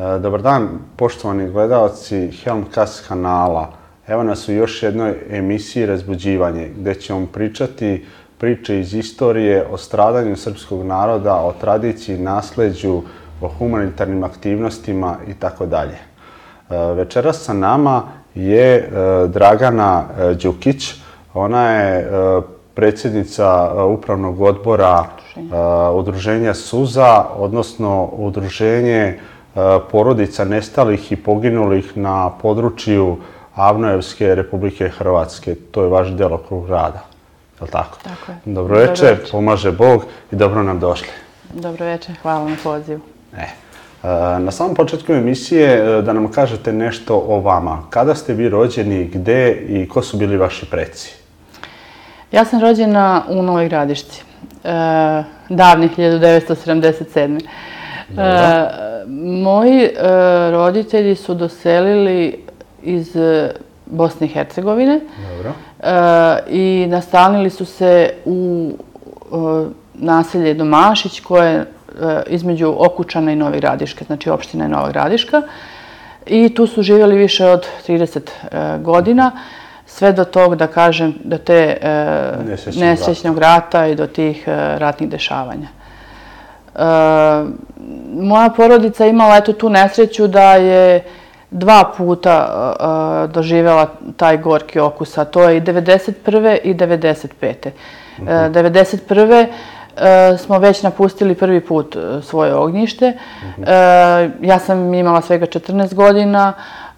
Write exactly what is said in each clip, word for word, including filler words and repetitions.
Dobar dan, poštovani gledalci Helmcast kanala. Evo nas u još jednoj emisiji Razbuđivanje, gdje ćemo pričati priče iz istorije o stradanju srpskog naroda, o tradiciji, nasleđu, o humanitarnim aktivnostima i tako dalje. Večeras sa nama je Dragana Đukić. Ona je predsjednica upravnog odbora udruženja Suza, odnosno udruženje porodica nestalih i poginulih na području Avnojevske Republike Hrvatske. To je vaš delokrug rada, je li tako? Tako je. Dobro večer, pomaže Bog i dobro nam došli. Dobro večer, hvala na pozivu. E, na samom početku emisije da nam kažete nešto o vama. Kada ste vi rođeni, gde i ko su bili vaši preci? Ja sam rođena u Novoj Gradišci, davnih hiljadu devetsto sedamdeset sedme. Moji roditelji su doselili iz Bosne i Hercegovine i nastanili su se u naselje Domašić, koje je između Okučana i Nove Gradiške, znači opština je Nova Gradiška. I tu su živjeli više od trideset godina, sve do tog, da kažem, do te nesrećnog rata i do tih ratnih dešavanja. Moja porodica imala eto tu nesreću da je dva puta doživjela taj gorki okus, a to je i devedeset prve i devedeset pete. devedeset prve smo već napustili prvi put svoje ognjište. Ja sam imala svega četrnaest godina.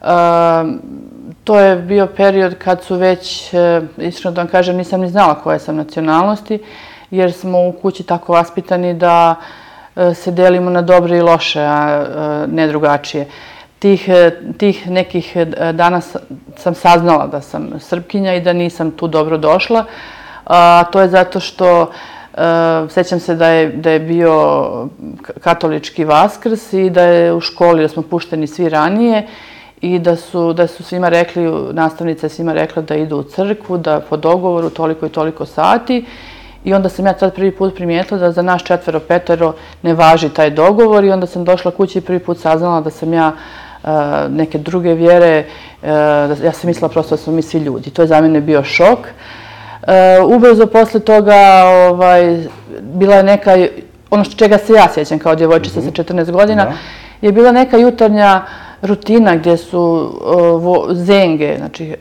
To je bio period kad su već, iskreno da vam kažem, nisam ni znala koje sam nacionalnosti, jer smo u kući tako vaspitani da se delimo na dobre i loše, a ne drugačije. Tih nekih dana sam saznala da sam Srpkinja i da nisam tu dobro došla. To je zato što sjećam se da je bio katolički Vaskrs i da je u školi, da smo pušteni svi ranije i da su svima rekli, nastavnica je svima rekla da idu u crkvu, da po dogovoru toliko i toliko sati. I onda sam ja tad prvi put primijetila da za nas četvero, petero ne važi taj dogovor i onda sam došla kući i prvi put saznala da sam ja neke druge vjere, ja sam mislila prosto da smo mi svi ljudi. To je za mene bio šok. Ubrzo posle toga bila je neka, ono čega se ja sjećam kao djevojčica sa četrnaest godina, je bila neka jutarnja rutina gdje su zenge, znači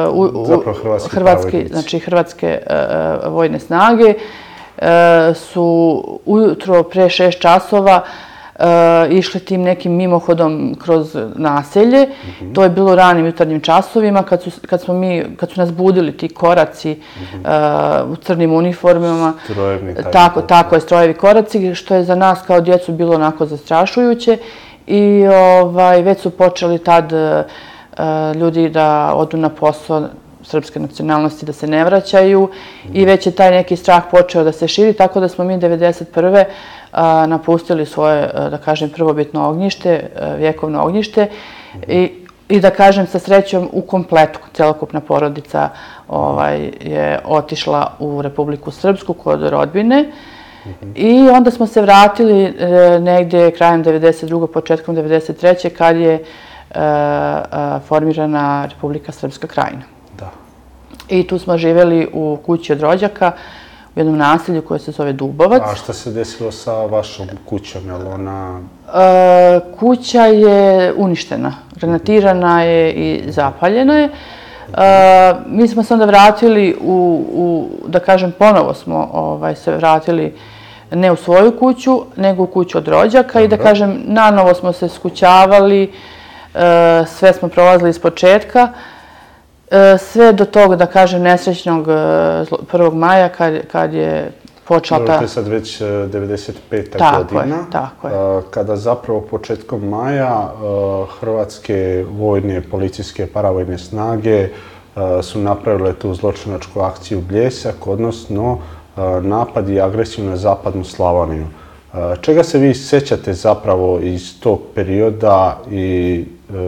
hrvatske vojne snage, su ujutro pre šest časova išli tim nekim mimohodom kroz naselje. To je bilo ranim jutarnjim časovima kad su nas budili ti koraci u crnim uniformama. Strojevni. Tako je, strojevi koraci, što je za nas kao djecu bilo onako zastrašujuće. I već su počeli tad ljudi da odu na posao srpske nacionalnosti, da se ne vraćaju i već je taj neki strah počeo da se širi, tako da smo mi devedeset prve napustili svoje, da kažem, prvobitno ognjište, vjekovno ognjište i da kažem sa srećom u kompletu, celokupna porodica je otišla u Republiku Srpsku kod rodbine. I onda smo se vratili negdje krajem devedeset druge. početkom devedeset treće. kad je formirana Republika Srpska Krajina. I tu smo živjeli u kući od rođaka, u jednom naselju koje se zove Dubovac. A šta se desilo sa vašom kućom? Kuća je uništena, granatirana je i zapaljena je. Mi smo se onda vratili u, da kažem, ponovo smo se vratili ne u svoju kuću, nego u kuću od rođaka i da kažem, nanovo smo se skućavali, sve smo prolazili iz početka, sve do tog, da kažem, nesrećnog prvog maja kad je počela ta... To je sad već devedeset peta godina. Tako je. Kada zapravo početkom maja hrvatske vojne, policijske, paravojne snage su napravile tu zločinačku akciju Bljesak, odnosno napad i agresiju na zapadnu Slavoniju. Čega se vi sjećate zapravo iz tog perioda i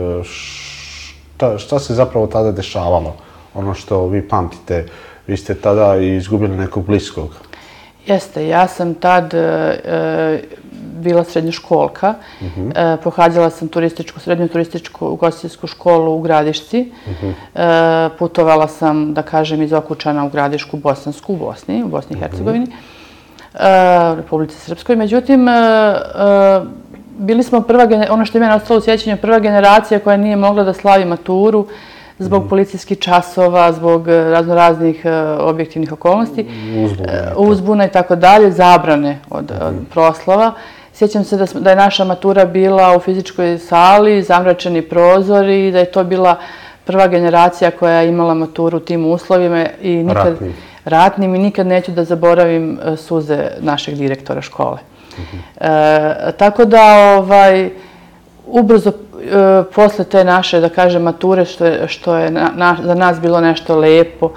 šta se zapravo tada dešavalo? Ono što vi pamtite, vi ste tada izgubili nekog bliskog. Jeste, ja sam tad bila srednjoškolka. Pohađala sam turističku, srednju turističku ugostiteljsku školu u Gradišci. Putovala sam, da kažem, iz Okučana u Gradišku Bosansku u Bosni, u Bosni i Hercegovini, u Republici Srpskoj. Međutim, bili smo prva, ono što je mene ostalo u sjećanju, prva generacija koja nije mogla da slavi maturu zbog policijskih časova, zbog raznoraznih objektivnih okolnosti, uzbuna i tako dalje, zabrane od proslava. Sjećam se da je naša matura bila u fizičkoj sali, zamračeni prozori i da je to bila prva generacija koja je imala maturu u tim uslovima i nikad ratnim i nikad neću da zaboravim suze našeg direktora škole. Tako da, ubrzo posle te naše, da kažem, mature, što je za nas bilo nešto lepo,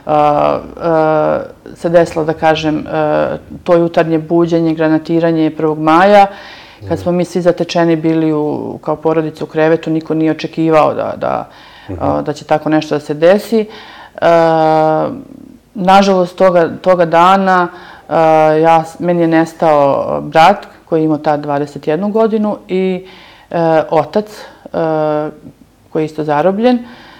se desilo, da kažem, to jutarnje buđenje, granatiranje prvog maja. Kad smo mi svi zatečeni bili kao porodica u krevetu, niko nije očekivao da će tako nešto da se desi. Nažalost, toga dana meni je nestao brat koji je imao tad dvadeset jednu godinu i otac koji je isto zarobljen.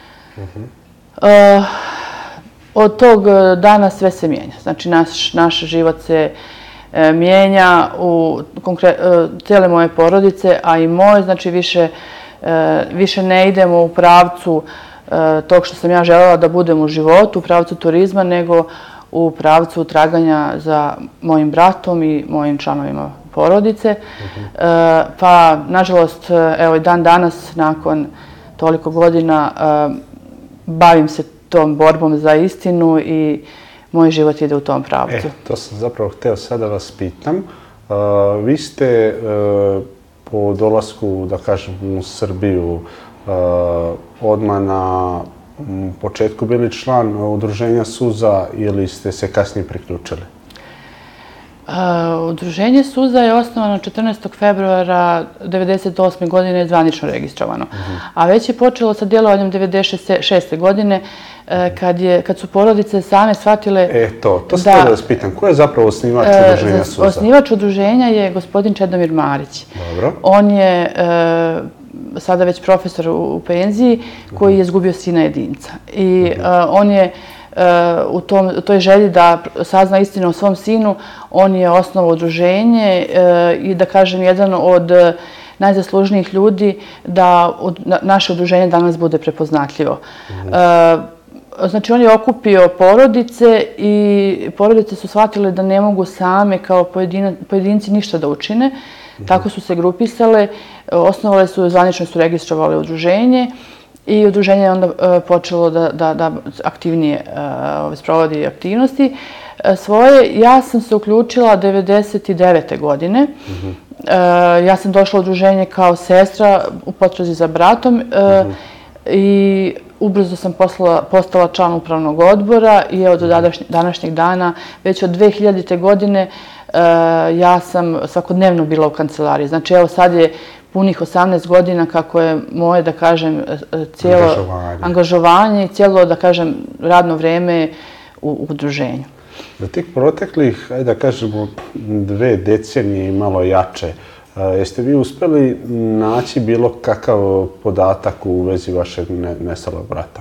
Od tog dana sve se mijenja. Znači, naš život se mijenja u cijele moje porodice, a i moje, znači više ne idemo u pravcu tog što sam ja želela da budem u životu, u pravcu turizma, nego u pravcu traganja za mojim bratom i mojim članovima porodice. Pa, nažalost, evo i dan danas, nakon toliko godina, bavim se tom borbom za istinu i moj život ide u tom pravcu. E, to sam zapravo hteo sad da vas pitam. Vi ste po dolasku, da kažem, u Srbiju odmah na početku bili član udruženja Suza ili ste se kasnije priključili? Udruženje Suza je osnovano četrnaestog februara devedeset osme godine zvanično registrovano. A već je počelo sa djelovanjem devedeset šeste godine kad su porodice same shvatile... E, to, to sam htjela da vas pitam. Ko je zapravo osnivač udruženja Suza? Osnivač udruženja je gospodin Čedomir Marić. Dobro. On je sada već profesor u penziji koji je izgubio sina jedinca. I on je u toj želji da sazna istinu o svom sinu, on je osnovao udruženje i, da kažem, jedan od najzaslužnijih ljudi da naše udruženje danas bude prepoznatljivo. Znači, on je okupio porodice i porodice su shvatile da ne mogu same kao pojedinci ništa da učine. Tako su se grupisale, osnovale su, zvanično su registrovali udruženje i udruženje je onda počelo da aktivnije sprovodi aktivnosti svoje. Ja sam se uključila devedeset devete godine. Ja sam došla u udruženje kao sestra u potrazi za bratom i ubrzo sam postala član upravnog odbora i evo do današnjeg dana, već od dve hiljadite godine, ja sam svakodnevno bila u kancelariji. Znači, evo sad je punih osamnaest godina kako je moje, da kažem, cijelo angažovanje i cijelo, da kažem, radno vreme u udruženju. Za tih proteklih, ajde da kažemo, dve decenije i malo jače, jeste vi uspeli naći bilo kakav podatak u vezi vašeg nestalog brata?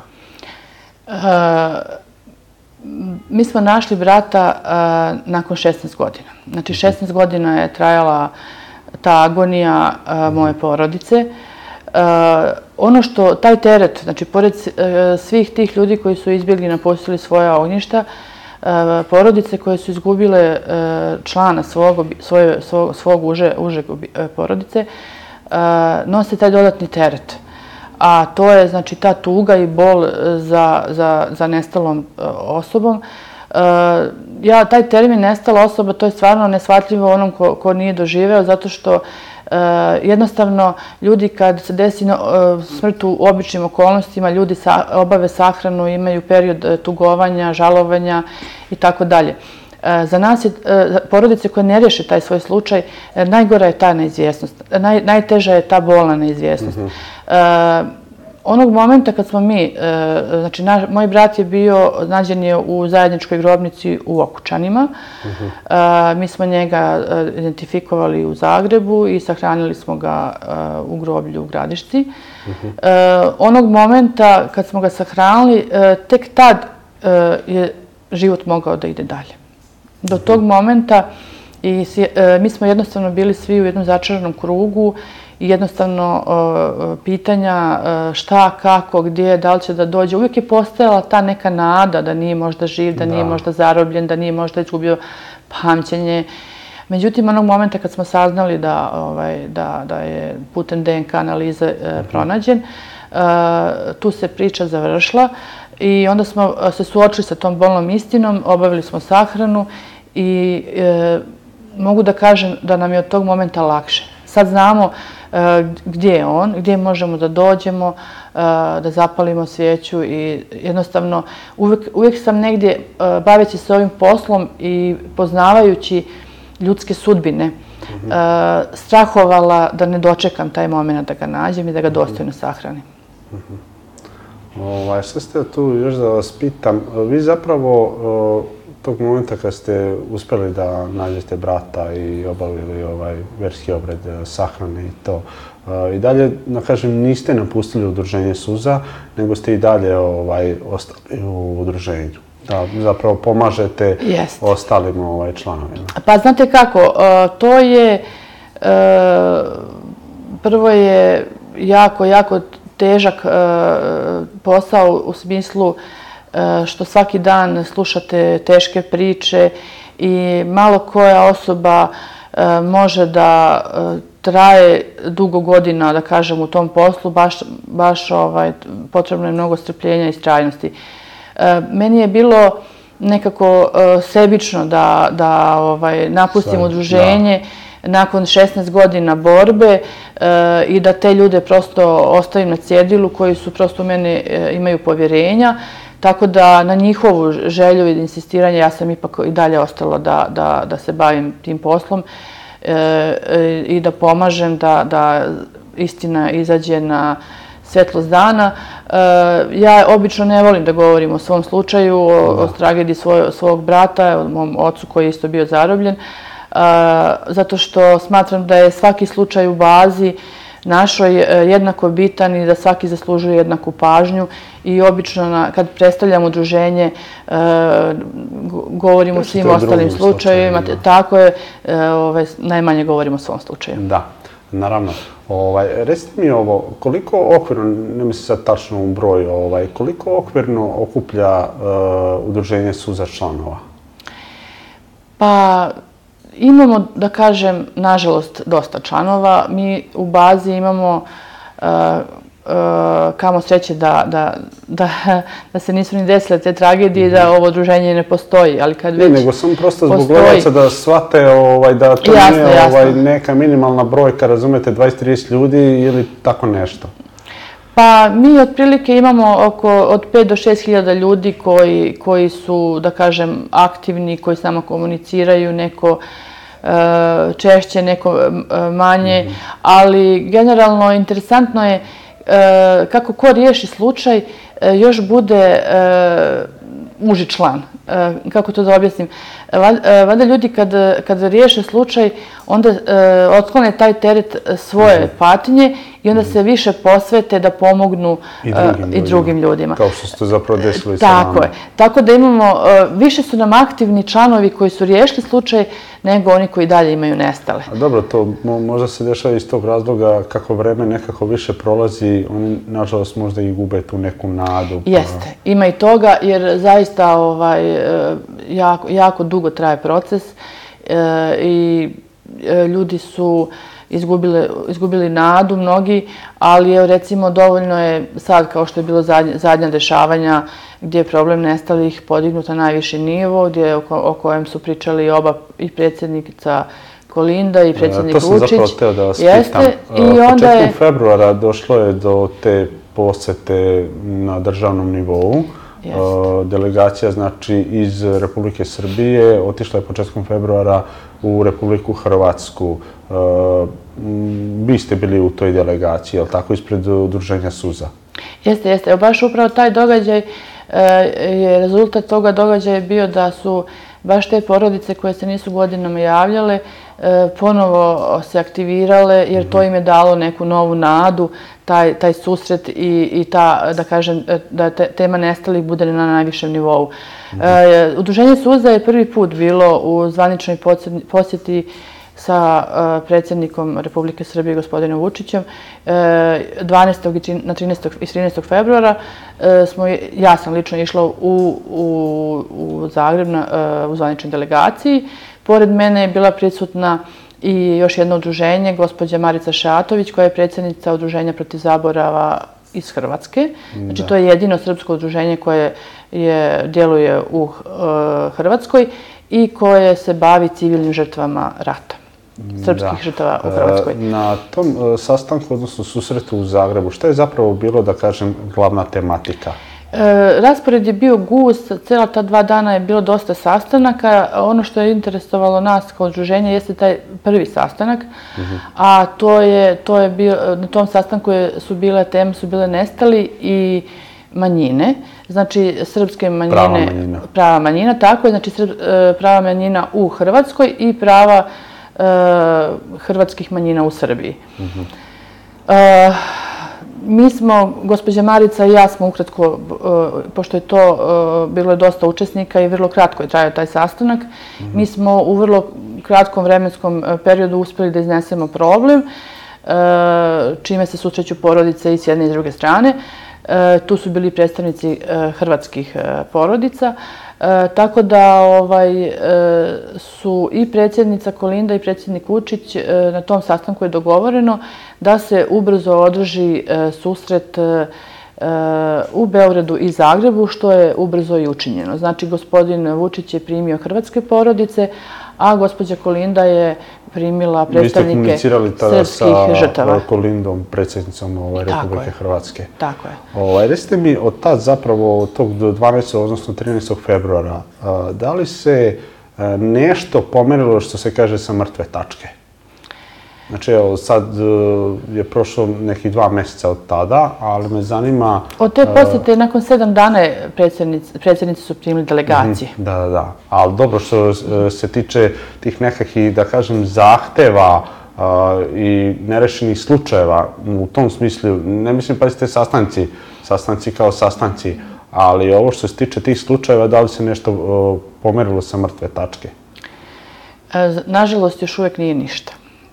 Mi smo našli brata nakon šesnaest godina. Znači, šesnaest godina je trajala ta agonija moje porodice. Ono što, taj teret, znači, pored svih tih ljudi koji su izbjegli i napustili svoja ognjišta, porodice koje su izgubile člana svog užeg porodice, nose taj dodatni teret. A to je, znači, ta tuga i bol za nestalom osobom. Ja, taj termin nestala osoba, to je stvarno neshvatljivo onom ko nije doživeo, zato što jednostavno ljudi kad se desi smrt u običnim okolnostima, ljudi obave sahranu, imaju period tugovanja, žalovanja i tako dalje. Za nas je, porodice koje ne riješe taj svoj slučaj, najgora je ta neizvjesnost, najteža je ta bolna neizvjesnost. Onog momenta kad smo mi, znači moj brat je bio, nađen je u zajedničkoj grobnici u Okučanima. Mi smo njega identifikovali u Zagrebu i sahranili smo ga u groblju u Gradišci. Onog momenta kad smo ga sahranili, tek tad je život mogao da ide dalje. Do tog momenta i mi smo jednostavno bili svi u jednom začaranom krugu i jednostavno pitanja šta, kako, gdje, da li će da dođe. Uvijek je postojala ta neka nada da nije možda živ, da nije možda zarobljen, da nije možda izgubio pamćenje. Međutim, onog momenta kad smo saznali da je putem D N K analize pronađen, tu se priča završila i onda smo se suočili sa tom bolnom istinom, obavili smo sahranu i mogu da kažem da nam je od tog momenta lakše. Sad znamo gdje je on, gdje možemo da dođemo, da zapalimo svijeću i jednostavno uvijek sam negdje, baveći se ovim poslom i poznavajući ljudske sudbine, strahovala da ne dočekam taj moment da ga nađem i da ga dostojno sahranim. Sad ste tu još da vas pitam, vi zapravo tog momenta kad ste uspjeli da nađete brata i obavili verski obred sahrane i to, i dalje, da kažem, niste napustili udruženje Suza, nego ste i dalje ostali u udruženju. Da, zapravo pomažete ostalim članovima. Pa znate kako, to je, prvo je jako, jako težak posao u smislu što svaki dan slušate teške priče i malo koja osoba može da traje dugo godina, da kažem, u tom poslu, baš potrebno je mnogo strpljenja i istrajnosti. Meni je bilo nekako sebično da napustim udruženje nakon šesnaest godina borbe i da te ljude prosto ostavim na cjedilu koji su prosto u mene imaju povjerenja. Tako da na njihovu želju i insistiranje ja sam ipak i dalje ostala da se bavim tim poslom i da pomažem da istina izađe na svetlost dana. Ja obično ne volim da govorim o svom slučaju, o tragediji svog brata, o mom ocu koji je isto bio zarobljen, zato što smatram da je svaki slučaj u bazi našoj jednako bitan i da svaki zaslužuje jednaku pažnju i obično kad predstavljam udruženje govorimo o svim ostalim slučajevima, tako je, najmanje govorimo o svom slučaju. Da, naravno. Recite mi ovo, koliko okvirno, ne mislim sad tačno u broju, koliko okvirno okuplja udruženje Suza članova? Pa imamo, da kažem, nažalost, dosta članova. Mi u bazi imamo, kamo sreće da se nisu ni desile te tragedije i da ovo udruženje ne postoji, ali kad već postoji... Nego sam prosto zbog gledaca da shvate da to nije neka minimalna brojka, razumete, dvadeset do trideset ljudi ili tako nešto. Pa mi otprilike imamo oko od pet do šest hiljada ljudi koji su, da kažem, aktivni, koji s nama komuniciraju, neko češće, neko manje, ali generalno interesantno je kako ko riješi slučaj još bude uži član. Kako to da objasnim? Valjda ljudi kad riješe slučaj, onda otklone taj teret svoje patnje i onda se više posvete da pomognu i drugim ljudima. Kao što ste zapravo desili sa nama. Tako je. Tako da imamo, više su nam aktivni članovi koji su riješili slučaj nego oni koji dalje imaju nestale. Dobro, to možda se dešava iz tog razloga kako vreme nekako više prolazi, oni nažalost možda i gube tu neku nadu. Jeste, ima i toga jer zaista jako dugo traje proces i ljudi su izgubili nadu mnogi, ali recimo dovoljno je sad, kao što je bilo zadnja dešavanja, gdje je problem nestalih podignut na najviši nivo, o kojem su pričali oba i predsjednica Kolinda i predsjednik Vučić. To sam zapravo teo da vas pitam. Početkom februara došlo je do te posete na državnom nivou. Delegacija, znači, iz Republike Srbije otišla je početkom februara u Republiku Hrvatsku. Vi ste bili u toj delegaciji, je li tako, ispred udruženja Suza? Jeste, jeste. Evo baš upravo taj događaj je rezultat toga događaja bio da su baš te porodice koje se nisu godinama javljale ponovo se aktivirale jer to im je dalo neku novu nadu, taj, taj susret i, i ta, da kažem, da te, tema nestalih bude na najvišem nivou. Mm -hmm. e, Udruženje Suza je prvi put bilo u zvaničnoj posjeti sa uh, predsjednikom Republike Srbije, gospodinom Vučićem, uh, dvanaestog na trinaestog i trinaestog februara uh, smo, ja sam lično išla u, u, u Zagreb na, uh, u zvaničnoj delegaciji. Pored mene je bila prisutna i još jedno udruženje, gospođa Marica Šatović, koja je predsjednica Udruženja protiv zaborava iz Hrvatske. Znači, da. To je jedino srpsko udruženje koje je, djeluje u uh, Hrvatskoj i koje se bavi civilnim žrtvama rata. Srpskih žrtava u Hrvatskoj. Na tom sastanku, odnosno susretu u Zagrebu, šta je zapravo bilo, da kažem, glavna tematika? E, raspored je bio gust, cijela ta dva dana je bilo dosta sastanaka. Ono što je interesovalo nas kao udruženje jeste taj prvi sastanak, uh-huh. a to je, to je bio, na tom sastanku je, su bile teme, su bile nestali i manjine, znači srpske manjine, prava manjina, prava manjina tako je, znači srp, prava manjina u Hrvatskoj i prava hrvatskih manjina u Srbiji. Uh-huh. uh, mi smo, gospođa Marica i ja smo ukratko, uh, pošto je to uh, bilo je dosta učesnika i vrlo kratko je trajao taj sastanak, uh-huh. mi smo u vrlo kratkom vremenskom periodu uspjeli da iznesemo problem, uh, čime se susreću porodice i s jedne i s druge strane. Uh, tu su bili predstavnici uh, hrvatskih uh, porodica. E, tako da ovaj, e, su i predsjednica Kolinda i predsjednik Vučić, e, na tom sastanku je dogovoreno da se ubrzo održi e, susret e, u Beogradu i Zagrebu, što je ubrzo i učinjeno. Znači, gospodin Vučić je primio hrvatske porodice, a gospođa Kolinda je primila predstavnike srpskih žrtava. Vi ste komunicirali tada sa Kolindom, predsjednicom ovaj, Republike Hrvatske. Tako je. Ovaj, recite mi, od tad zapravo, od tog dvanaestog odnosno trinaestog februara, da li se nešto pomerilo, što se kaže, sa mrtve tačke? Znači, evo, sad je prošlo nekih dva mjeseca od tada, ali me zanima... Od te posjete, nakon sedam dana predsjednici su primili delegacije. Da, da, da. Ali dobro, što se tiče tih nekakvih, da kažem, zahteva i nerešenih slučajeva, u tom smislu, ne mislim, pazite, sastanci, sastanci kao sastanci, ali ovo što se tiče tih slučajeva, da li se nešto pomerilo sa mrtve tačke? Nažalost, još uvijek nije ništa.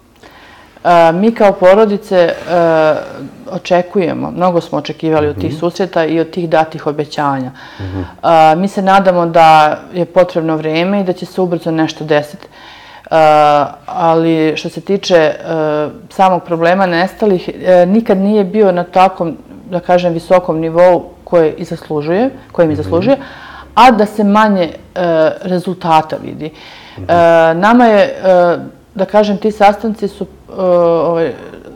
Mi kao porodice očekujemo, mnogo smo očekivali od tih susreta i od tih datih obećanja. Mi se nadamo da je potrebno vrijeme i da će se ubrzo nešto desiti. Ali što se tiče samog problema nestalih, nikad nije bio na takvom, da kažem, visokom nivou koje i zaslužuje, kojim i zaslužuje, a da se manje rezultata vidi. Nama je, da kažem, ti sastanci su Ovaj,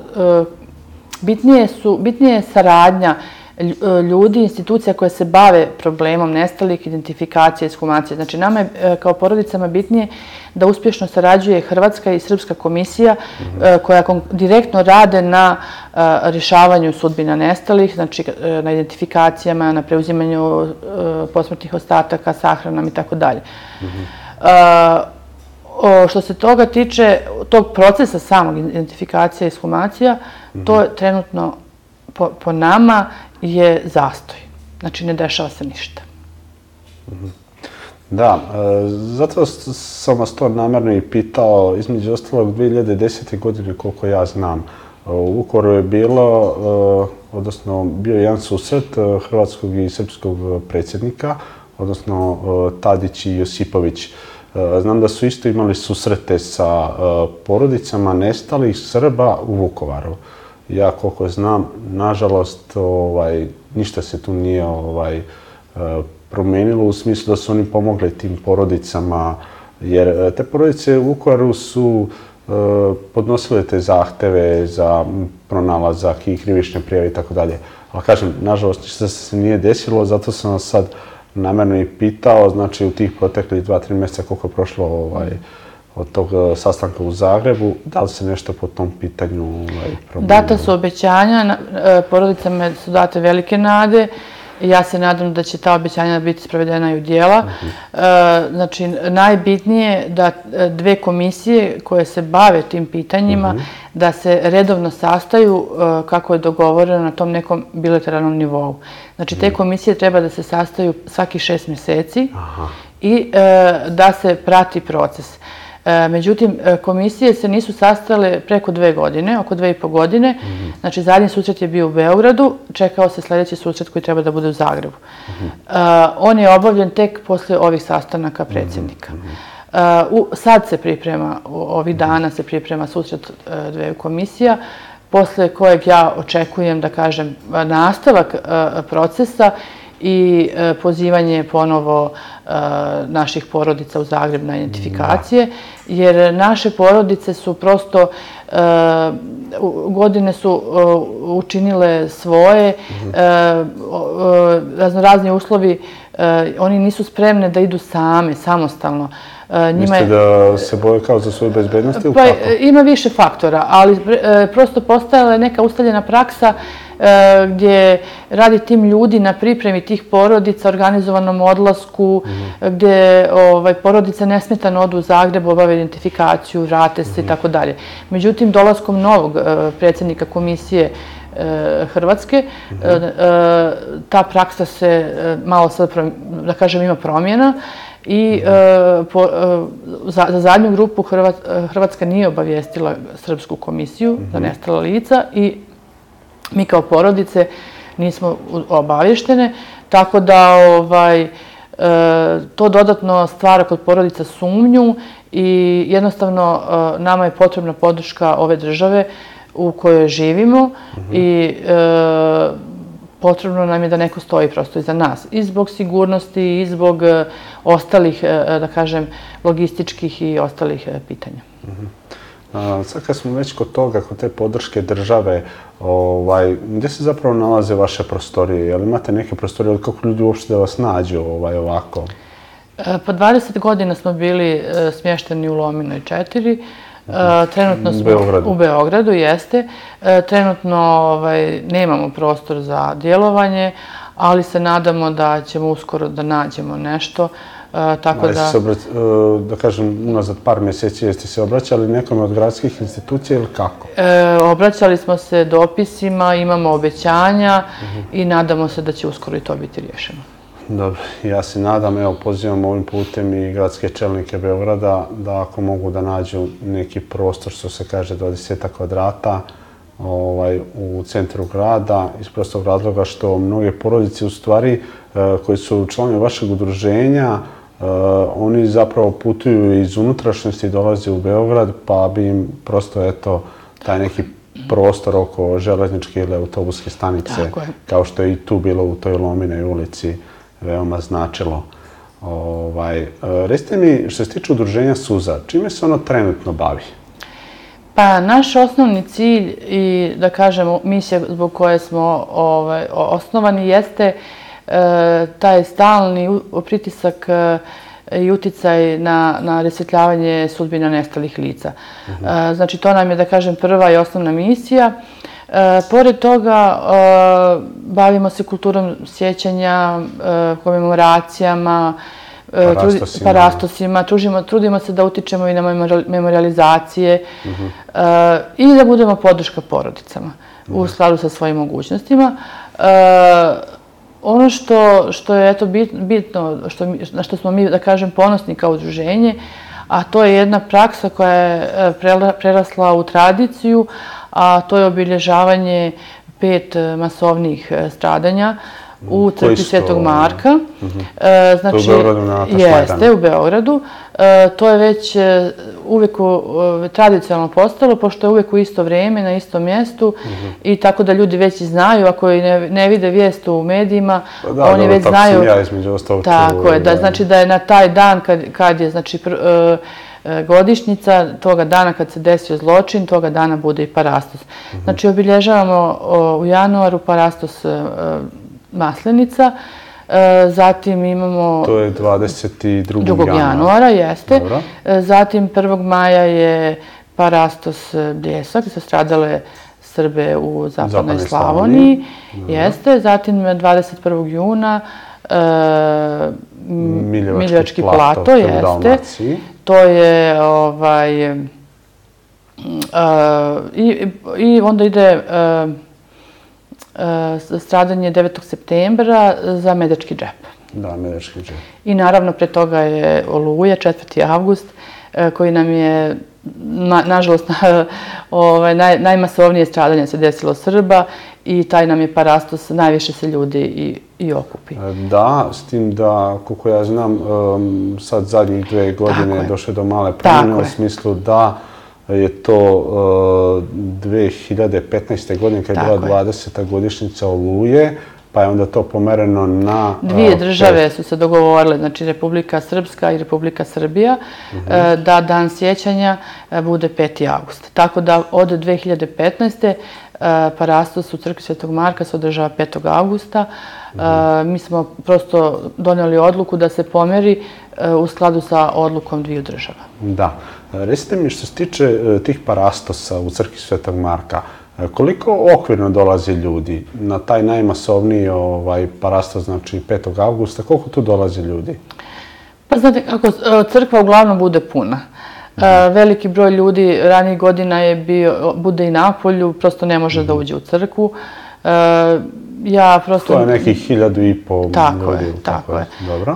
bitnije su, bitnije je saradnja ljudi, institucija koje se bave problemom nestalih, identifikacije, ekshumacije. Znači, nama je kao porodicama bitnije da uspješno sarađuje Hrvatska i Srpska komisija mm-hmm. koja direktno rade na rješavanju sudbina nestalih, znači na identifikacijama, na preuzimanju posmrtnih ostataka, sahranom i tako dalje. Što se toga tiče, tog procesa samog identifikacija i ekshumacija, mm-hmm. to je trenutno po, po nama je zastoj. Znači, ne dešava se ništa. Mm-hmm. Da, e, zato sam vas to namjerno i pitao, između ostalog dvije hiljade desete. godine, koliko ja znam. U Vukovaru je bilo, e, odnosno bio je jedan susret hrvatskog i srpskog predsjednika, odnosno e, Tadić i Josipović. Znam da su isto imali susrete sa porodicama nestalih Srba u Vukovaru. Ja koliko znam, nažalost, ovaj, ništa se tu nije ovaj, promijenilo u smislu da su oni pomogli tim porodicama, jer te porodice u Vukovaru su podnosile te zahteve za pronalazak i krivične prijave i tako dalje. Ali kažem, nažalost, ništa se nije desilo, zato sam vas sad namjerno i pitao, znači u tih proteklih dva, tri mjeseca koliko je prošlo ovaj, od tog sastanka u Zagrebu. Da li se nešto po tom pitanju promijenilo? Data su obećanja, porodicama su date velike nade. Ja se nadam da će ta obećanja biti sprovedena i u djela. Znači, najbitnije je da dve komisije koje se bave tim pitanjima, da se redovno sastaju kako je dogovoreno na tom nekom bilateralnom nivou. Znači, te komisije treba da se sastaju svaki šest mjeseci i da se prati proces. Međutim, komisije se nisu sastale preko dve godine, oko dve i po godine. Znači, zadnji susret je bio u Beogradu, čekao se sljedeći susret koji treba da bude u Zagrebu. On je obavljen tek posle ovih sastanaka predsjednika. Sad se priprema, ovih dana se priprema susret dve komisija, posle kojeg ja očekujem, da kažem, nastavak procesa i pozivanje ponovo naših porodica u Zagreb na identifikacije, jer naše porodice su prosto, godine su učinile svoje, raznorazni uslovi, oni nisu spremne da idu same, samostalno. Mislite da se boje kao za svoju bezbednost ili kako? Ima više faktora, ali prosto postojala je neka ustaljena praksa gdje radi tim ljudi na pripremi tih porodica, organizovanom odlasku, gdje porodice nesmetano odu u Zagreb, obave identifikaciju, vrate se i tako dalje. Međutim, dolaskom novog predsjednika komisije Hrvatske, ta praksa se malo sad, da kažem, ima promjena i za zadnju grupu Hrvatska nije obavijestila Srpsku komisiju za nestala lica i mi kao porodice nismo obavještene, tako da to dodatno stvara kod porodica sumnju i jednostavno nama je potrebna podrška ove države u kojoj živimo i potrebno nam je da neko stoji prosto iza nas. I zbog sigurnosti, i zbog ostalih, da kažem, logističkih i ostalih pitanja. Sad kad smo već kod toga, kod te podrške države, gdje se zapravo nalaze vaše prostorije? Jel imate neke prostorije ili kako ljudi uopšte da vas nađu ovako? Po dvadeset godina smo bili smješteni u Lominoj četiri. Trenutno smo u Beogradu, jeste. Trenutno nemamo prostor za djelovanje, ali se nadamo da ćemo uskoro da nađemo nešto. Tako da... Da kažem, unazad par mjeseci jeste se obraćali nekome od gradskih institucija ili kako? Obraćali smo se dopisima, imamo obećanja i nadamo se da će uskoro i to biti riješeno. Dobro, ja se nadam, evo pozivam ovim putem i gradske čelnike Beograda da ako mogu da nađu neki prostor, što se kaže dvadeset kvadrata u centru grada, iz prostog razloga što mnoge porodice u stvari koji su članovi vašeg udruženja, oni zapravo putuju iz unutrašnjosti i dolaze u Beograd, pa bi im prosto eto taj neki prostor oko železničke ili autobuske stanice, kao što je i tu bilo u toj Lominoj ulici, veoma značilo. Recite mi, što se tiče udruženja Suza, čime se ono trenutno bavi? Pa, naš osnovni cilj i, da kažemo, misija zbog koje smo osnovani jeste taj stalni pritisak i uticaj na rasvjetljavanje sudbina nestalih lica. Znači, to nam je, da kažem, prva i osnovna misija. Pored toga, bavimo se kulturom sjećanja, komemoracijama, parastosima, trudimo se da utičemo i na memorializacije i da budemo podrška porodicama u skladu sa svojim mogućnostima. Ono što je bitno, na što smo mi, da kažem, ponosni kao udruženje, a to je jedna praksa koja je prerasla u tradiciju, a to je obilježavanje pet masovnih stradanja u crkvi Svetog Marka. To je u Beogradu na Tašmajdanu? Jeste, u Beogradu. To je već uvijek tradicionalno postalo, pošto je uvijek u isto vrijeme, na istom mjestu i tako da ljudi već znaju, ako ne vide vijest u medijima, oni već znaju... Da, tako sam ja između ostalog čuo. Tako je, znači da je na taj dan kad je godišnjica toga dana kad se desio zločin, toga dana bude i parastos. Znači obilježavamo u januaru parastos Maslenica, Zatim imamo... To je dvadeset drugog drugog januara, jeste. Zatim prvog maja je Parastos Bljesak, za stradale Srbe u zapadnoj Slavoniji. Jeste. Zatim dvadeset prvog juna Miljevački plato, jeste. To je ovaj... I onda ide stradanje devetog septembra za Medački džep. Da, Medački džep. I naravno pre toga je Oluja, četvrti avgust, koji nam je, nažalost, najmasovnije stradanje se desilo Srba i taj nam je Parastos, najviše se ljudi i okupi. Da, s tim da, koliko ja znam, sad zadnjih dve godine je došlo do male promjene u smislu da je to dve hiljade petnaeste. godine kad je bila dvadeseta godišnjica Oluje, pa je onda to pomereno na... Dvije države su se dogovorile, znači Republika Srpska i Republika Srbija, da dan sjećanja bude peti avgust. Tako da od dve hiljade petnaeste. Parastos u crkvi Svetog Marka se održava petog avgusta. Mi smo prosto donijeli odluku da se pomeri u skladu sa odlukom dviju država. Da. Recite mi, što se tiče tih Parastosa u crkvi Svetog Marka, koliko okvirno dolazi ljudi na taj najmasovniji Parastos, znači petog avgusta, koliko tu dolazi ljudi? Pa znate kako, crkva uglavnom bude puna. Veliki broj ljudi ranijih godina je bio, bude i na polju, prosto ne može da uđe u crkvu. Ja prosto... To je nekih hiljadu i po ljudi. Tako je, tako je. Dobro.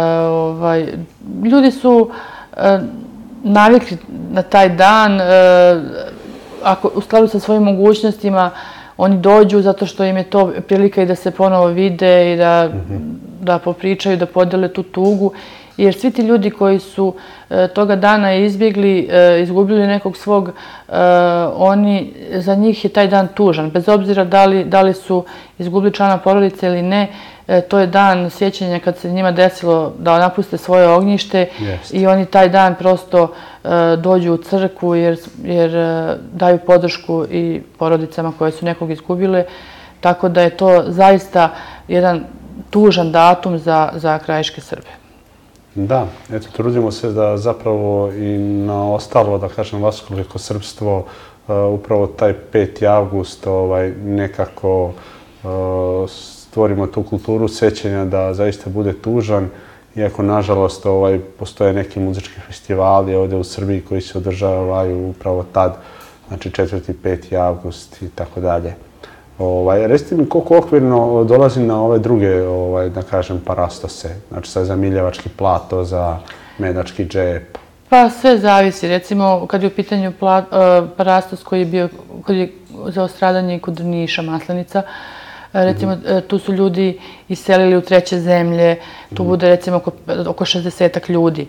Ljudi su navikli na taj dan, u skladu sa svojim mogućnostima, oni dođu zato što im je to prilika i da se ponovo vide i da popričaju, da podele tu tugu. Jer svi ti ljudi koji su toga dana izbjegli, izgubili nekog svog, oni, za njih je taj dan tužan. Bez obzira da li su izgubili člana porodice ili ne, to je dan sjećanja kad se njima desilo da napuste svoje ognjište i oni taj dan prosto dođu u crkvu jer daju podršku i porodicama koje su nekog izgubile. Tako da je to zaista jedan tužan datum za krajiške Srbe. Da, eto, trudimo se da zapravo i na ostalo, da kažem, vaskoliko srpstvo, upravo taj peti avgust nekako stvorimo tu kulturu sećanja da zaista bude tužan, iako, nažalost, postoje neki muzički festivali ovdje u Srbiji koji se održavaju upravo tad, znači četvrti i peti avgust i tako dalje. Recite mi koliko okvirno dolazi na ove druge, da kažem, Parastose, znači za Miljevački plato, za Medački džep? Pa sve zavisi. Recimo, kad je u pitanju Parastos koji je bio za stradanje kod Niša, Maslenica, recimo, tu su ljudi iselili u treće zemlje, tu bude recimo oko šezdesetak ljudi.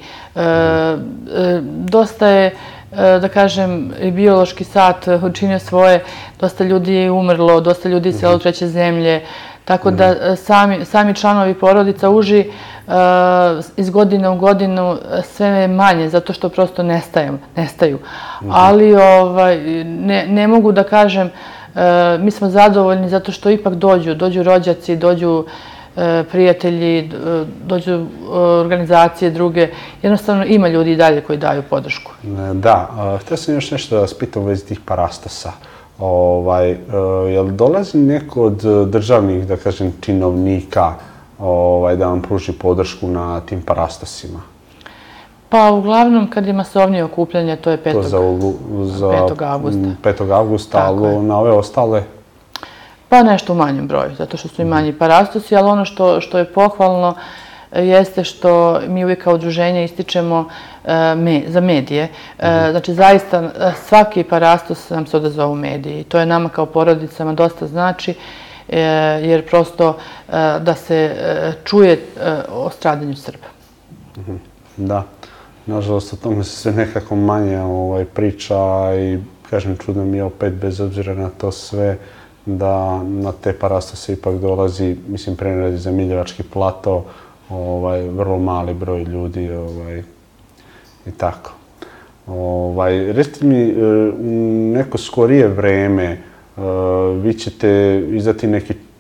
Dosta je, da kažem, i biološki sat učinio svoje, dosta ljudi je umrlo, dosta ljudi je iselilo u treće zemlje, tako da sami članovi porodica uži iz godine u godinu sve je manje, zato što prosto nestaju. Ali ne mogu da kažem, mi smo zadovoljni zato što ipak dođu, dođu rođaci, dođu prijatelji, dođu organizacije druge. Jednostavno ima ljudi i dalje koji daju podršku. Da, htio sam još nešto da vas pitam u vezi tih Parastosa. Je li dolazi neko od državnih, da kažem, činovnika da vam pruži podršku na tim Parastosima? Pa uglavnom kad je masovnije okupljanje, to je petog avgusta. petog avgusta, ali na ove ostale? Pa nešto u manjem broju, zato što su i manji Parastosi, ali ono što je pohvalno jeste što mi uvijek kao udruženje ističemo za medije. Znači, zaista svaki Parastos nam se odazove u mediji i to je nama kao porodicama dosta znači, jer prosto da se čuje o stradanju Srba. Da, nažalost o tome se sve nekako manje priča i kažem čudno mi je opet bez obzira na to sve da na te Parastose ipak dolazi, mislim, prenradi za Miljevački plato, vrlo mali broj ljudi i tako. Recite mi, u neko skorije vreme vi ćete izdati neki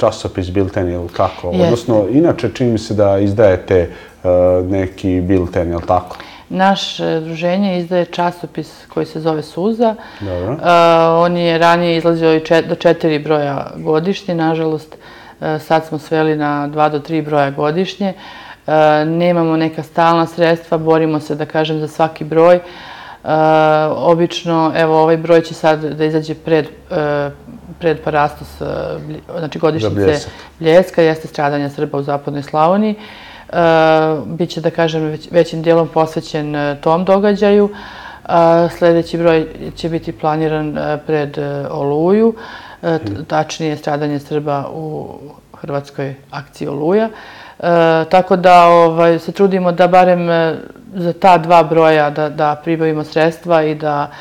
časopis, bilten ili kako? Odnosno, inače čini mi se da izdajete neki bilten, je li tako? Naše druženje izdaje časopis koji se zove Suza. On je ranije izlazio do četiri broja godišnje. Nažalost, sad smo sveli na dva do tri broja godišnje. Nemamo neka stalna sredstva, borimo se, da kažem, za svaki broj. Obično, evo, ovaj broj će sad da izađe pred Parastos, znači godišnjice Bljeska, jeste stradanja Srba u zapadnoj Slavoniji. Biće, da kažem, većim dijelom posvećen tom događaju. Sljedeći broj će biti planiran pred Oluju, tačnije stradanje Srba u hrvatskoj akciji Oluja. Tako da se trudimo da barem za ta dva broja da pribavimo sredstva i da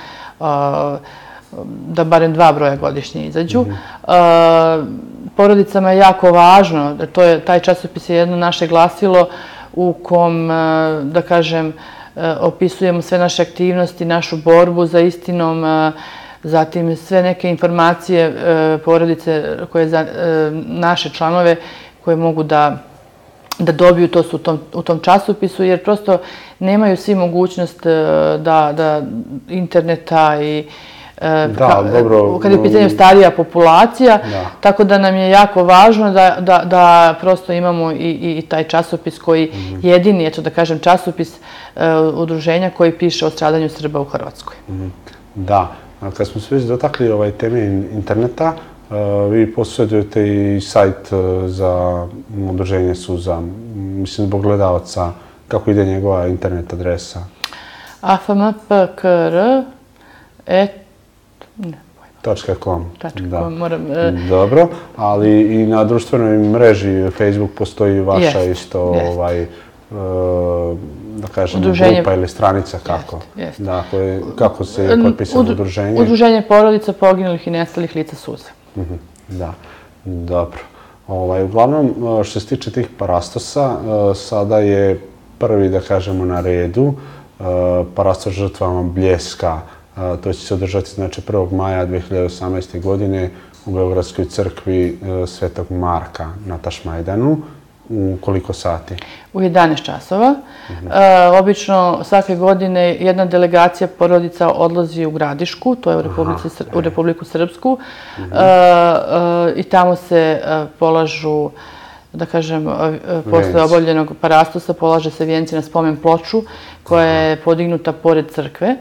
da barem dva broja godišnje izađu. Porodicama je jako važno, taj časopis je jedno naše glasilo u kom, da kažem, opisujemo sve naše aktivnosti, našu borbu za istinom, zatim sve neke informacije porodice, naše članove koje mogu da da dobiju, to su u tom časopisu, jer prosto nemaju svi mogućnost da interneta i kada je u pitanju starija populacija, tako da nam je jako važno da prosto imamo i taj časopis koji jedini, eto da kažem, časopis udruženja koji piše o stradanju Srba u Hrvatskoj. Da, kad smo se već dotakli ovaj teme interneta, vi posjedujete i sajt za udruženje Suza, mislim zbog gledalaca, kako ide njegova internet adresa? a f m p k r .com. Dobro, ali i na društvenoj mreži Facebook postoji vaša isto, da kažem, grupa ili stranica, kako? Kako se potpisano udruženje? Udruženje porodica poginulih i nestalih lica Suza. Da, dobro. Uglavnom, što se tiče tih Parastosa, sada je prvi, da kažemo, na redu Parastos žrtvama Bljeska. To će se održati, znači, prvog maja dve hiljade osamnaeste. godine u Beogradskoj crkvi Svetog Marka na Tašmajdanu. U koliko sati? U jedanaest časova. Obično svake godine jedna delegacija porodica odlazi u Gradišku, to je u Republiku Srpsku, i tamo se polažu, da kažem, posle obavljenog Parastosa polaže se vijenci na spomen ploču koja je podignuta pored crkve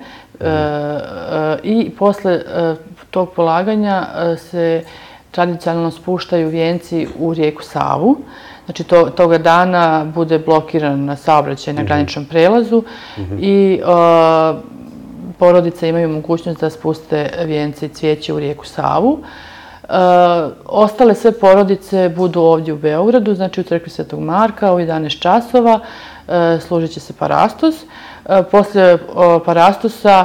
i posle tog polaganja se tradicionalno spuštaju vijenci u rijeku Savu. Znači, toga dana bude blokiran saobraćaj na graničnom prelazu i porodice imaju mogućnost da spuste vijence i cvijeće u rijeku Savu. Ostale sve porodice budu ovdje u Beogradu, znači u crkvi Svetog Marka u jedanaest časova, služit će se Parastos. Posle Parastosa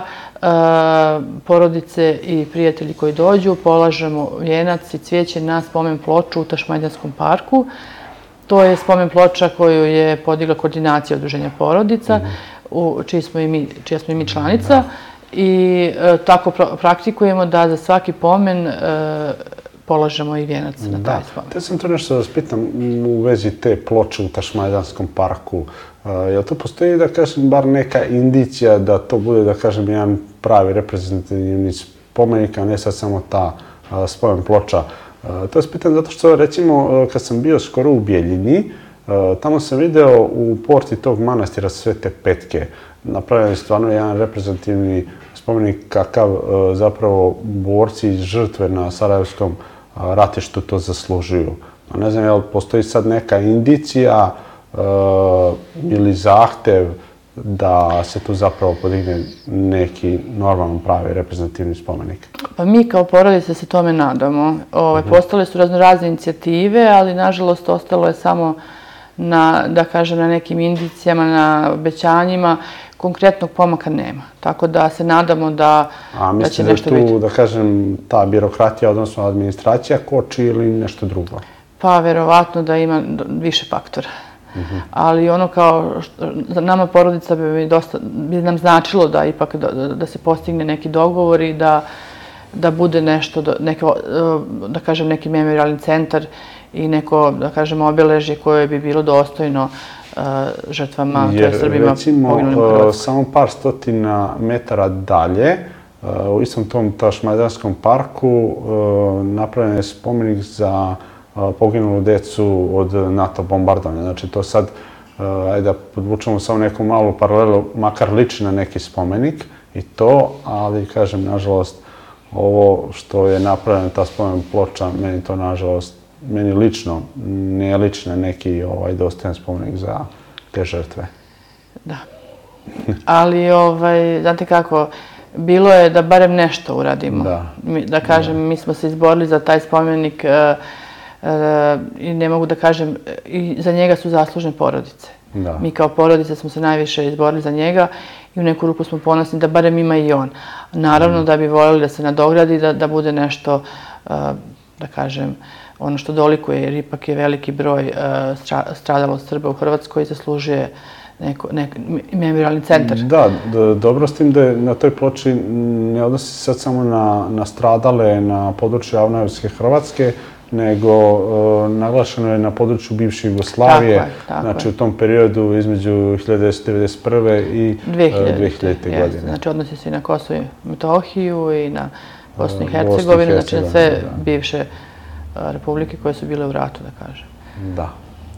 porodice i prijatelji koji dođu polažemo vijenac i cvijeće na spomen ploču u Tašmajdanskom parku. To je spomen ploča koju je podigla koordinacija udruženja porodica, čija smo i mi članica. I tako praktikujemo da za svaki pomen polažemo i vijenac na taj spomen. Da, te sam to nešto da vas pitam u vezi te ploče u Tašmajdanskom parku. Je li to postoji, da kažem, bar neka indicija da to bude, da kažem, jedan pravi reprezentativni spomenik, a ne sad samo ta spomen ploča? To vas pitam zato što, recimo, kad sam bio skoro u Bijeljini, tamo sam video u porti tog manastira Svete Petke. Napravljen je stvarno jedan reprezentativni spomenik kakav zapravo borci iz žrtve na Sarajevskom ratištu to zaslužuju. Ne znam, je li postoji sad neka indicija ili zahtev da se tu zapravo podigne neki normalno pravi reprezentativni spomenik? Pa mi kao porodice se tome nadamo. Postale su raznorazne inicijative, ali nažalost ostalo je samo na, da kažem, na nekim indicijama, na obećanjima. Konkretnog pomaka nema. Tako da se nadamo da će nešto biti. A mislite da tu, da kažem, ta birokratija, odnosno administracija koči ili nešto drugo? Pa, verovatno da ima više faktora. Ali ono kao, za nama porodica bi nam značilo da ipak da se postigne neki dogovor i da bude nešto, da kažem, neki memorialni centar i neko, da kažem, obeležje koje bi bilo dostojno žrtvama, to je Srbima poginulim u Hrvatskoj. Jer recimo, samo par stotina metara dalje, u istom tom Tašmajdanskom parku napravljen je spomenik za poginulu decu od NATO bombardovanja. Znači to sad, ajde da podvučemo samo neku malu paralelu, makar liči na neki spomenik i to, ali kažem, nažalost, ovo što je napravljeno, ta spomen ploča, meni to nažalost, meni lično, ne liči na neki dostojan spomenik za te žrtve. Da. Ali, znate kako, bilo je da barem nešto uradimo. Da kažem, mi smo se izborili za taj spomenik i ne mogu da kažem, i za njega su zaslužne porodice. Mi kao porodice smo se najviše izborili za njega i u neku ruku smo ponosni da barem ima i on. Naravno da bi voljeli da se nadogradi, da bude nešto, da kažem, ono što dolikuje, jer ipak je veliki broj stradalo Srba u Hrvatskoj i zaslužuje memorialni centar. Da, dobro s tim da je na toj ploči ne odnosi se sad samo na stradale na području avnojevske Hrvatske, nego naglašeno je na području bivše Jugoslavije, znači u tom periodu između hiljadu devetsto devedeset prve i dve hiljadite godine. Znači odnosi se i na Kosovo i Metohiju i na Bosnu i Hercegovinu, znači na sve bivše republike koje su bile u ratu, da kažem. Da.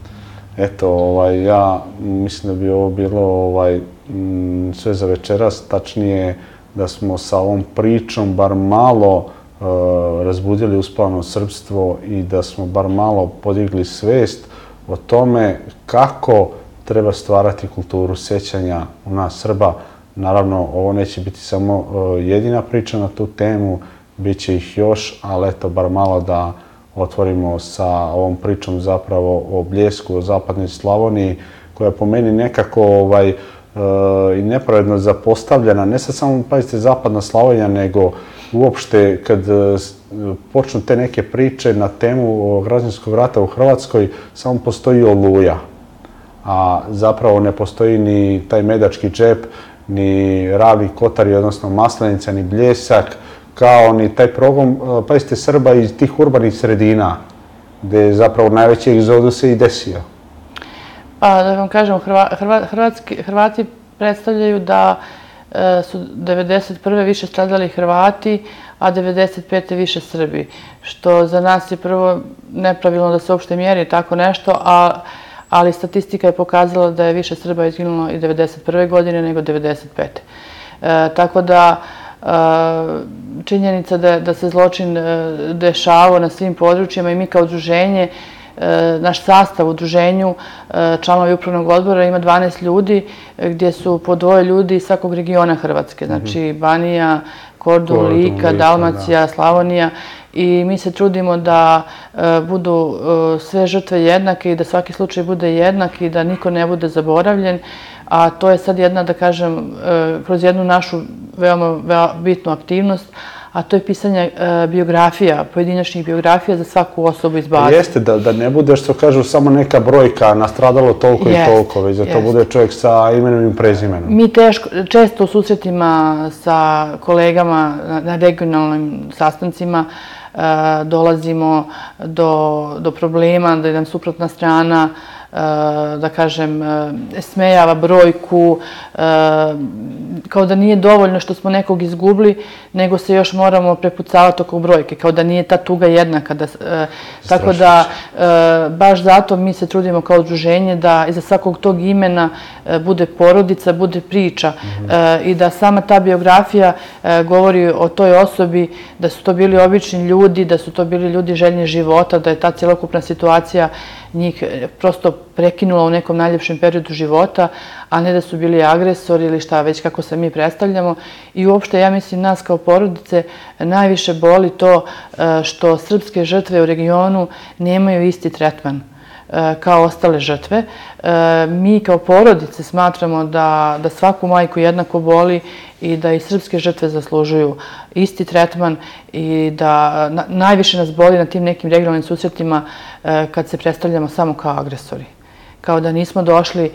Eto, ja mislim da bi ovo bilo sve za večeras, tačnije da smo sa ovom pričom bar malo razbudili uspavano srpstvo i da smo bar malo podigli svest o tome kako treba stvarati kulturu sećanja u nas Srba. Naravno, ovo neće biti samo jedina priča na tu temu, bit će ih još, ali eto, bar malo da otvorimo sa ovom pričom zapravo o Bljesku, o zapadnoj Slavoniji, koja je po meni nekako i nepravedno zapostavljena. Ne sad samo, pazite, zapadna Slavonija, nego uopšte kad počnu te neke priče na temu građanskog rata u Hrvatskoj, samo postoji Oluja. A zapravo ne postoji ni taj Medački džep, ni Ravni Kotari, odnosno Maslenica, ni Bljesak, kao ni taj progon, pazite, Srba iz tih urbanih sredina, gde je zapravo najveći egzodus se i desio. Pa da vam kažem, Hrvati predstavljaju da su devedeset prve više stradali Hrvati, a devedeset pete više Srbi. Što za nas je prvo nepravilno da se uopšte mjeri tako nešto, ali statistika je pokazala da je više Srba izginulo i devedeset prve godine nego devedeset pete Tako da činjenica da se zločin dešavao na svim područjima i mi kao udruženje, naš sastav u udruženju, članovi upravnog odbora, ima dvanaest ljudi, gdje su po dvoje ljudi iz svakog regiona Hrvatske, znači Banija, Kordun, Lika, Dalmacija, Slavonija, i mi se trudimo da budu sve žrtve jednake i da svaki slučaj bude jednak i da niko ne bude zaboravljen, a to je sad jedna, da kažem, kroz jednu našu veoma bitnu aktivnost, a to je pisanje biografija, pojedinačnih biografija za svaku osobu iz baze. Jeste, da ne bude, što kažu, samo neka brojka nastradalo toliko i toliko, već da to bude čovjek sa imenom i prezimenom. Mi često u susretima sa kolegama na regionalnim sastancima dolazimo do problema da je nam suprotna strana, da kažem, smejava brojku, kao da nije dovoljno što smo nekog izgubili, nego se još moramo prepucavati oko brojke, kao da nije ta tuga jednaka. Tako da, baš zato mi se trudimo kao udruženje da iza svakog tog imena bude porodica, bude priča i da sama ta biografija govori o toj osobi, da su to bili obični ljudi, da su to bili ljudi željni života, da je ta celokupna situacija njih prosto prekinula u nekom najljepšem periodu života, a ne da su bili agresori ili šta već kako se mi predstavljamo. I uopšte, ja mislim, nas kao porodice najviše boli to što srpske žrtve u regionu nemaju isti tretman kao ostale žrtve. Mi kao porodice smatramo da svaku majku jednako boli i da i srpske žrtve zaslužuju isti tretman i da najviše nas boli na tim nekim regionalnim susretima kad se predstavljamo samo kao agresori. Kao da nismo došli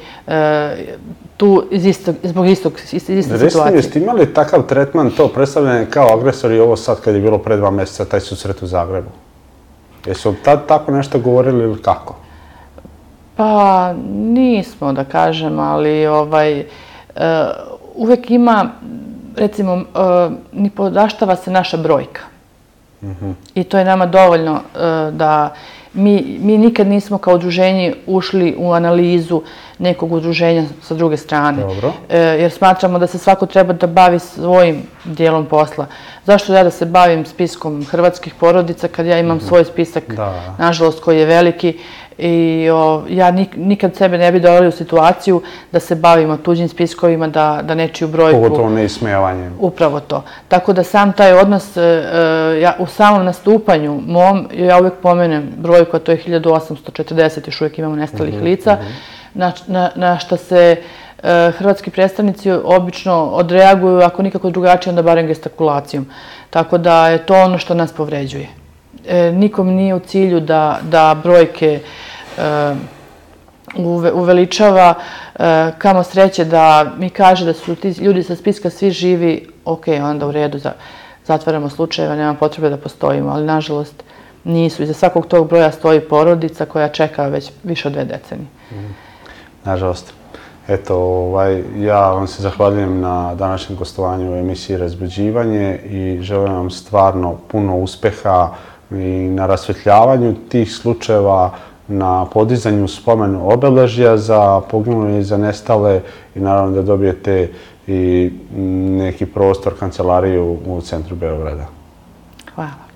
tu zbog iste situacije. Recimo, jeste imali takav tretman, to predstavljanje kao agresori, ovo sad kad je bilo pre dva mjeseca, taj susret u Zagrebu? Jesu tad tako nešto govorili ili kako? Pa nismo, da kažem, ali ovaj, uh, uvek ima, recimo, uh, ni podaštava se naša brojka. Mm-hmm. I to je nama dovoljno uh, da mi, mi nikad nismo kao udruženje ušli u analizu nekog udruženja sa druge strane. Dobro. Uh, jer smatramo da se svako treba da bavi svojim dijelom posla. Zašto ja da se bavim spiskom hrvatskih porodica kad ja imam mm-hmm. svoj spisak, da. nažalost, koji je veliki. I o, ja nik, nikad sebe ne bi doveli u situaciju da se bavimo tuđim spiskovima, da, da nečiju brojku... Pogotovo neismejavanjem. Upravo to. Tako da sam taj odnos, e, ja, u samom nastupanju mom, ja uvijek pomenem brojku, a to je hiljadu osamsto četrdeset, još uvijek imamo nestalih mm-hmm. lica, mm-hmm. na, na, na što se e, hrvatski predstavnici obično odreaguju, ako nikako drugačije, onda barem gestikulacijom. Tako da je to ono što nas povređuje. E, nikom nije u cilju da, da brojke e, uve, uveličava, e, kamo sreće da mi kaže da su ti ljudi sa spiska svi živi, ok, onda u redu, za, zatvaramo slučajeva, nema potrebe da postojimo, ali nažalost nisu. Iza svakog tog broja stoji porodica koja čeka već više od dve decenije. Mm. Nažalost. Eto, ovaj, ja vam se zahvaljujem na današnjem gostovanju u emisiji Razbuđivanje i želim vam stvarno puno uspeha i na rasvetljavanju tih slučajeva, na podizanju spomenu obeležja za poginule i za nestale i naravno da dobijete i neki prostor, kancelariju u centru Beograda. Hvala.